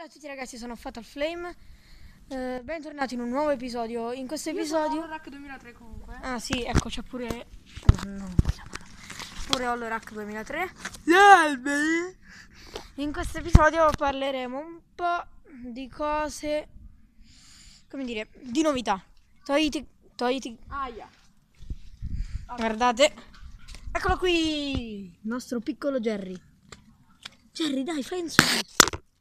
Ciao a tutti ragazzi, sono Fatal Flame. Bentornati in un nuovo episodio. In questo episodio... Holorack 2003 comunque. Ah sì, ecco, c'è pure... no, pure Holorack 2003. Salve! In questo episodio parleremo un po' di cose... come dire, di novità. Toiti. Aia. Guardate. Eccolo qui! Il nostro piccolo Jerry. Jerry, dai, fai un sorriso.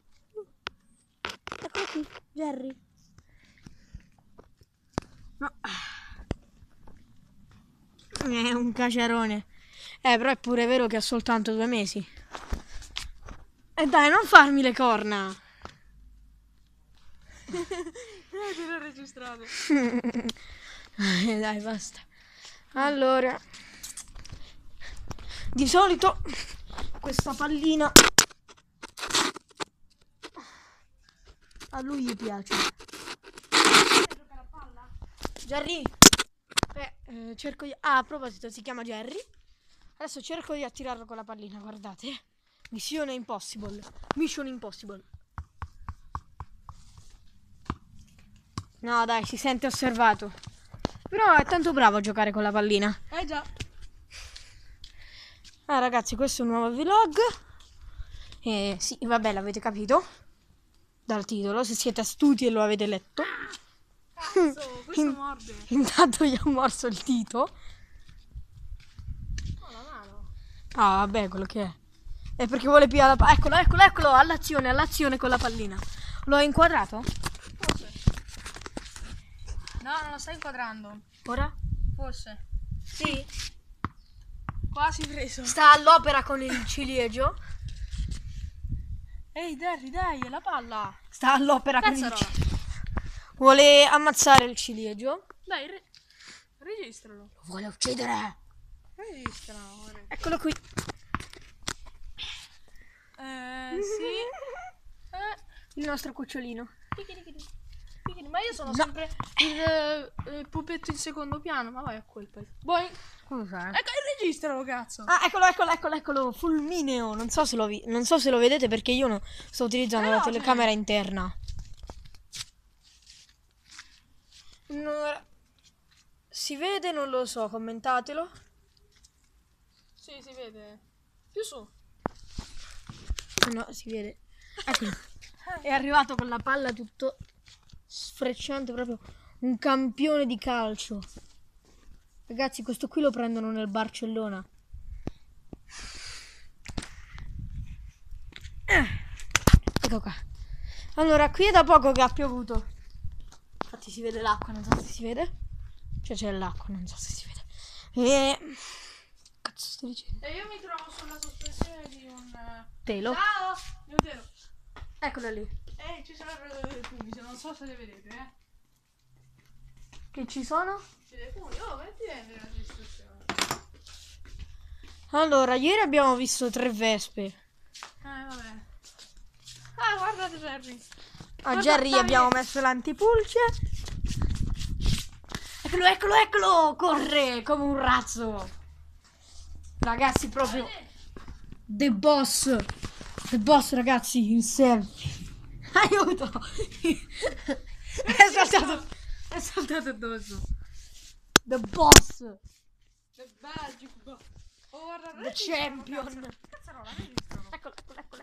Eccolo qui, Jerry. No. È un caciarone. Però è pure vero che ha soltanto 2 mesi. E dai, non farmi le corna. Te l'ho registrato. Dai, basta. Allora, di solito questa pallina a lui gli piace. Jerry, cerco di... Ah, a proposito, si chiama Jerry. Adesso cerco di attirarlo con la pallina, guardate. Mission Impossible. No, dai, si sente osservato. Però è tanto bravo a giocare con la pallina. Già. Ah, ragazzi, questo è un nuovo vlog. Sì, vabbè, l'avete capito dal titolo, se siete astuti e lo avete letto. Cazzo, questo morde. Intanto gli ho morso il dito. Oh, la mano. Ah, vabbè, quello che è. È perché vuole pigliare la palla. Eccolo, all'azione con la pallina. L'ho inquadrato? Forse. No, non lo stai inquadrando. Ora? Forse. Sì. Quasi preso. Sta all'opera con il ciliegio. Ehi, Derry, dai, è la palla. Sta all'opera con il Cazzarola. ciliegio. Vuole ammazzare il ciliegio. Dai, registralo. Lo vuole uccidere. Registra, amore. Eccolo qui. Sì. Il nostro cucciolino. Ma io sono sempre il pupetto in secondo piano. Ma vai a colpa. Poi. Cosa è? Ecco, registralo, cazzo. Ah, eccolo, fulmineo. Non so se lo vedete perché io no, sto utilizzando la telecamera interna. Si vede? Non lo so, commentatelo. Sì, si vede. Più su. No, si vede. Eccolo. È arrivato con la palla tutto sfrecciante, proprio un campione di calcio. Ragazzi, questo qui lo prendono nel Barcellona. Ecco qua. Allora, qui è da poco che ha piovuto. Infatti si vede l'acqua, non so se si vede. Cioè c'è l'acqua, non so se si vede. Cazzo stai dicendo? E io mi trovo sulla sospensione di un Telo. Ciao! Di un telo. Eccolo lì. Ci sono dei fumi, non so se le vedete, Che ci sono? C'è dei fumi. Oh, metti dentro la registrazione. Allora, ieri abbiamo visto 3 vespe. Vabbè. Ah, guardate Jerry. A Jerry abbiamo messo l'antipulce. Eccolo, corre come un razzo. Ragazzi, proprio The Boss, ragazzi, il selfie. Aiuto. È saltato addosso. The Boss, The Magic Box. Oh, guarda, The Champion. Cazzarola, registralo. Eccolo.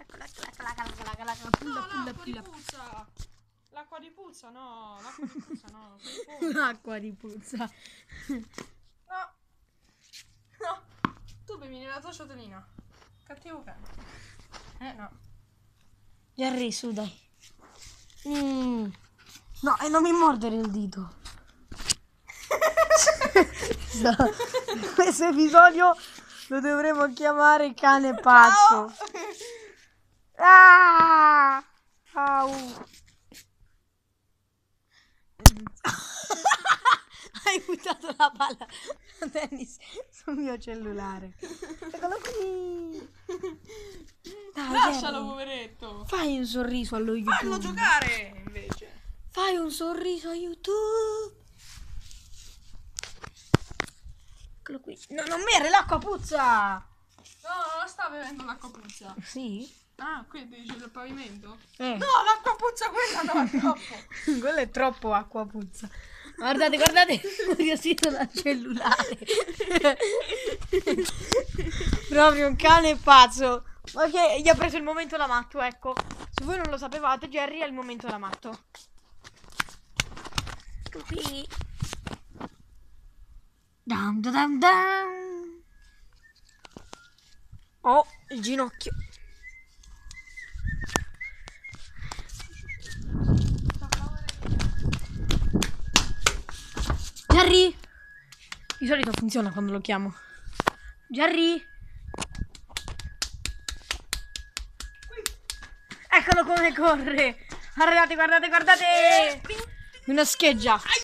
No, l'acqua di puzza. L'acqua di puzza, no. L'acqua di puzza, no. L'acqua di puzza. No. No. Tu bevi nella tua ciotolina. Cattivo cane. No. Jerry, su, dai. No, e non mi mordere il dito. Questo episodio lo dovremo chiamare cane pazzo. Ah! Au. Hai buttato la palla a tennis sul mio cellulare. Eccolo qui. Dai, Lascialo, Jerry. poveretto. Fai un sorriso allo YouTube. Fallo giocare, invece. Fai un sorriso a YouTube. Eccolo qui. No, non bere, l'acqua puzza. No, non sta bevendo l'acqua puzza. Sì? Ah, quindi dici sul pavimento? No, l'acqua puzza quella no, è troppo. quello è troppo acqua puzza. Guardate, guardate, curiosito dal cellulare. Proprio un cane pazzo. Ma che gli ha preso il momento da matto, ecco. Se voi non lo sapevate, Jerry è il momento da matto. Qui. Dam da dam dam. Oh, il ginocchio. Jerry! Di solito funziona quando lo chiamo. Jerry! Eccolo come corre! Guardate, guardate, guardate! Una scheggia!